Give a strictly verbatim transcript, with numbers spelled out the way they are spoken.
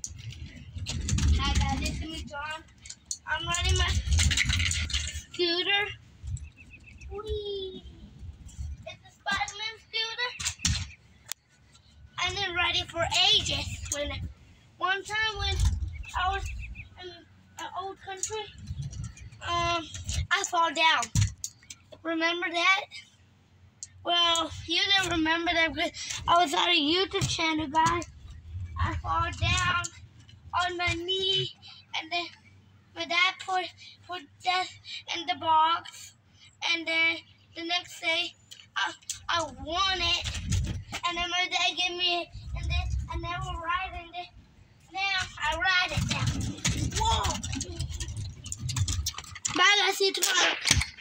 Hi guys, it's me, John. I'm riding my scooter. Whee! It's a Spider-Man scooter. I didn't ride it for ages. When one time when I was in an old country, um, I fall down. Remember that? Well, you didn't remember that because I was on a YouTube channel, guys. I fall down on my knee, and then my dad put put that in the box, and then the next day I I won it, and then my dad gave me it, and then I never ride it. And now I ride it now. Whoa! Bye, guys. See you tomorrow.